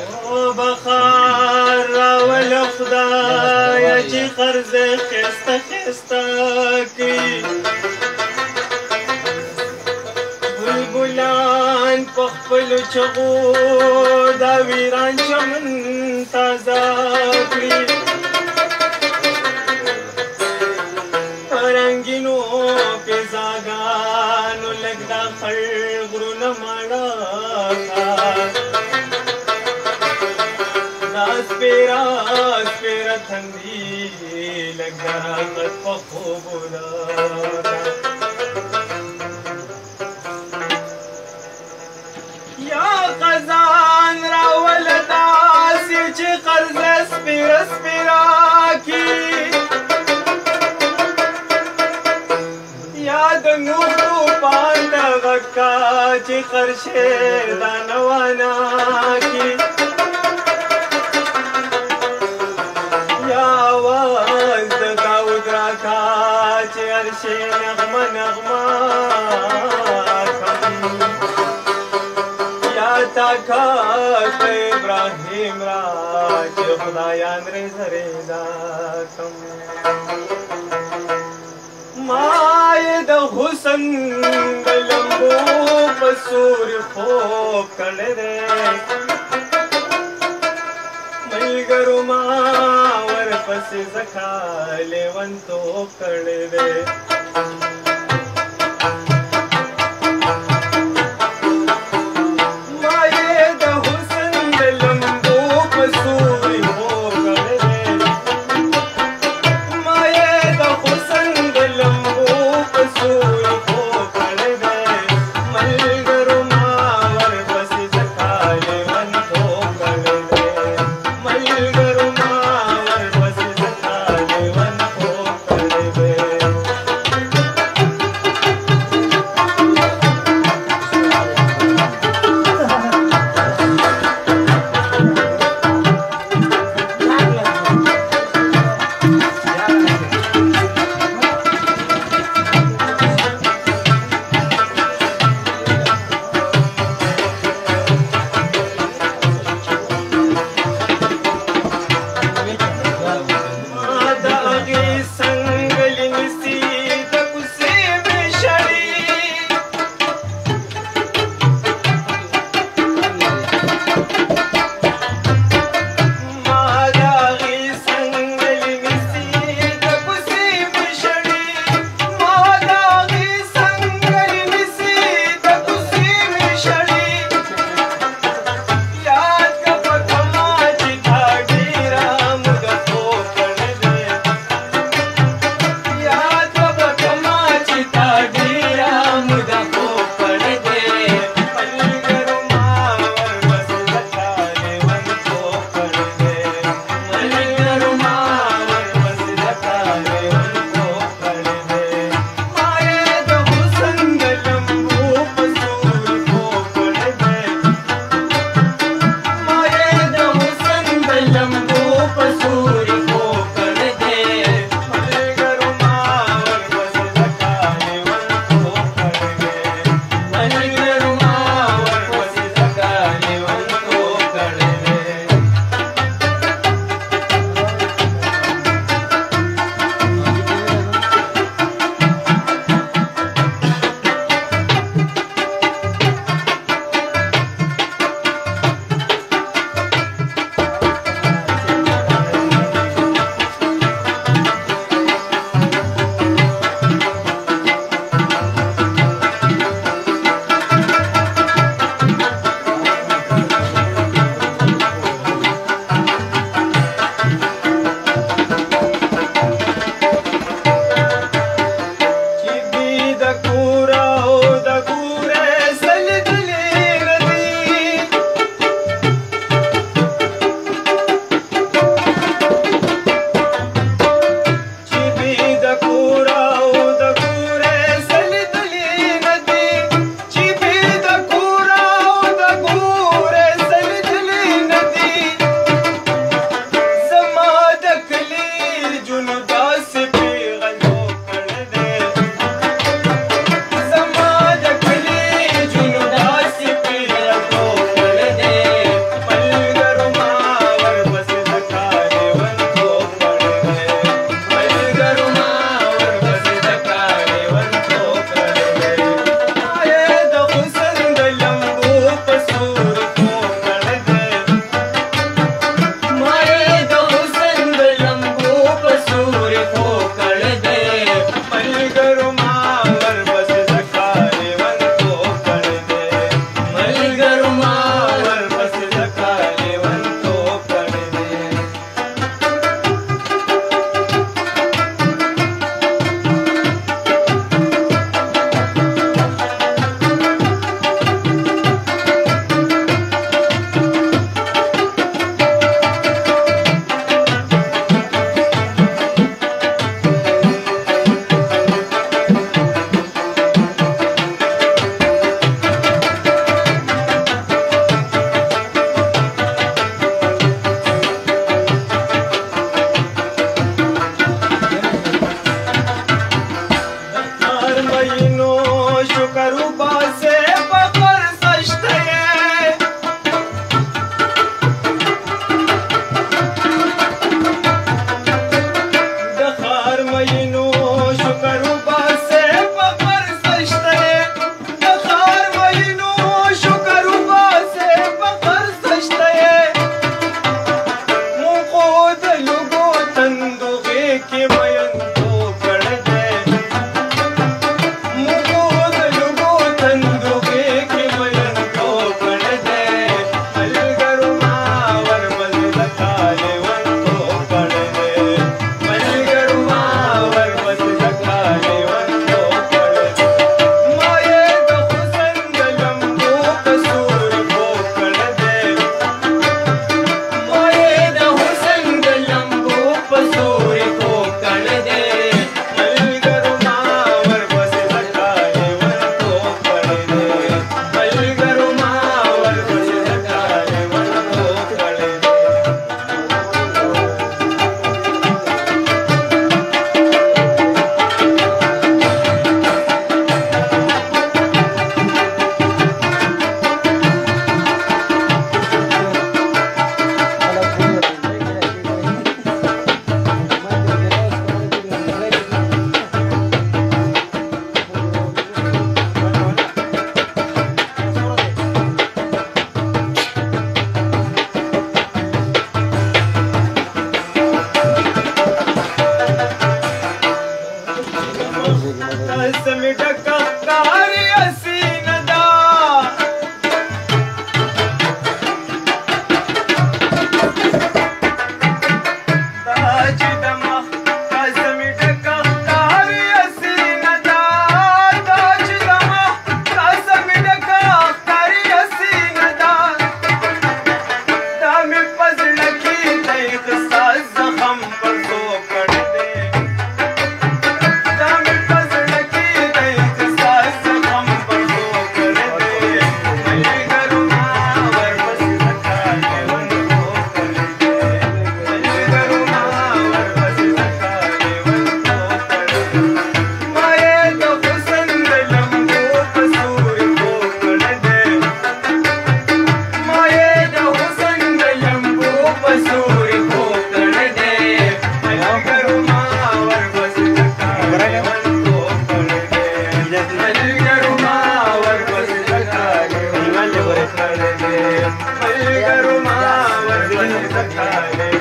او بخار راول خدایا چې قرض خسته خسته کړي بلبلان په خپلو چغو دا ویران چمن تازه کړي رنګینو فضاګانو لږ دا خړ غرونه ماړه دا سپېره سپېره تندي لږ د رحمت په خوبونه یا خزان راوله داسې چې قرضه سپېره سپېره کي یا د نورو پان دغه کا چې خرشې دانه وانه کي یا آواز د داود راکا چې عرشې نغمه نغمه کم یا طاقت ابراهیم را چې خدایان رضا رضا کم مای د حسن د لمبو په سوري خوب کړی دی ملګرو ما ورپسې ځکه لیونتوب کړی دی Malgaru ma war